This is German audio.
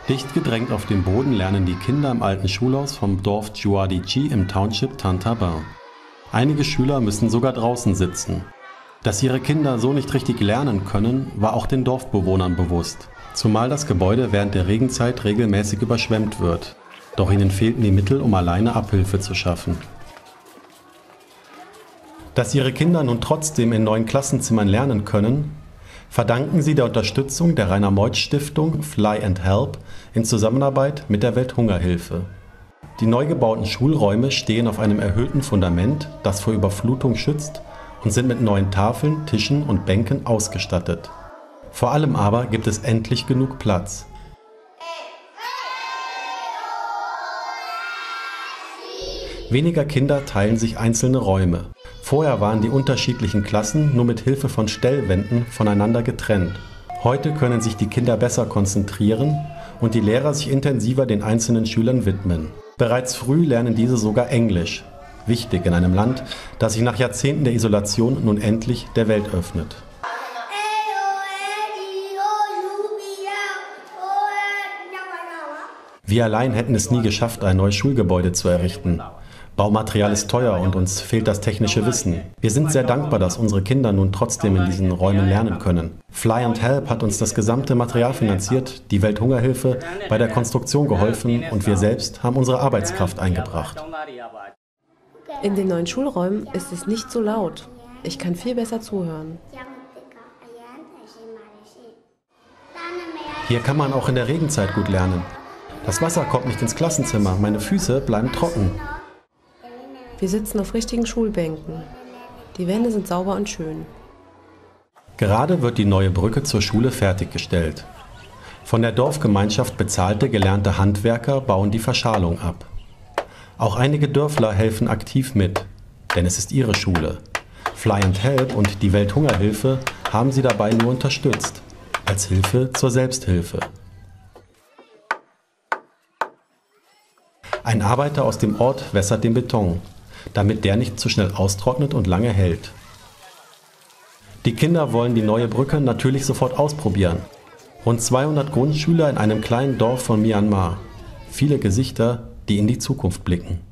Dicht gedrängt auf dem Boden lernen die Kinder im alten Schulhaus vom Dorf Juadici im Township Tantabin. Einige Schüler müssen sogar draußen sitzen. Dass ihre Kinder so nicht richtig lernen können, war auch den Dorfbewohnern bewusst. Zumal das Gebäude während der Regenzeit regelmäßig überschwemmt wird. Doch ihnen fehlten die Mittel, um alleine Abhilfe zu schaffen. Dass ihre Kinder nun trotzdem in neuen Klassenzimmern lernen können, verdanken sie der Unterstützung der Rainer-Meuth-Stiftung Fly and Help in Zusammenarbeit mit der Welthungerhilfe. Die neu gebauten Schulräume stehen auf einem erhöhten Fundament, das vor Überflutung schützt, und sind mit neuen Tafeln, Tischen und Bänken ausgestattet. Vor allem aber gibt es endlich genug Platz. Weniger Kinder teilen sich einzelne Räume. Vorher waren die unterschiedlichen Klassen nur mit Hilfe von Stellwänden voneinander getrennt. Heute können sich die Kinder besser konzentrieren und die Lehrer sich intensiver den einzelnen Schülern widmen. Bereits früh lernen diese sogar Englisch. Wichtig in einem Land, das sich nach Jahrzehnten der Isolation nun endlich der Welt öffnet. Wir allein hätten es nie geschafft, ein neues Schulgebäude zu errichten. Baumaterial ist teuer und uns fehlt das technische Wissen. Wir sind sehr dankbar, dass unsere Kinder nun trotzdem in diesen Räumen lernen können. Fly and Help hat uns das gesamte Material finanziert, die Welthungerhilfe bei der Konstruktion geholfen und wir selbst haben unsere Arbeitskraft eingebracht. In den neuen Schulräumen ist es nicht so laut. Ich kann viel besser zuhören. Hier kann man auch in der Regenzeit gut lernen. Das Wasser kommt nicht ins Klassenzimmer, meine Füße bleiben trocken. Wir sitzen auf richtigen Schulbänken. Die Wände sind sauber und schön. Gerade wird die neue Brücke zur Schule fertiggestellt. Von der Dorfgemeinschaft bezahlte gelernte Handwerker bauen die Verschalung ab. Auch einige Dörfler helfen aktiv mit, denn es ist ihre Schule. Fly and Help und die Welthungerhilfe haben sie dabei nur unterstützt, als Hilfe zur Selbsthilfe. Ein Arbeiter aus dem Ort wässert den Beton, damit der nicht zu schnell austrocknet und lange hält. Die Kinder wollen die neue Brücke natürlich sofort ausprobieren. Rund 200 Grundschüler in einem kleinen Dorf von Myanmar. Viele Gesichter, die in die Zukunft blicken.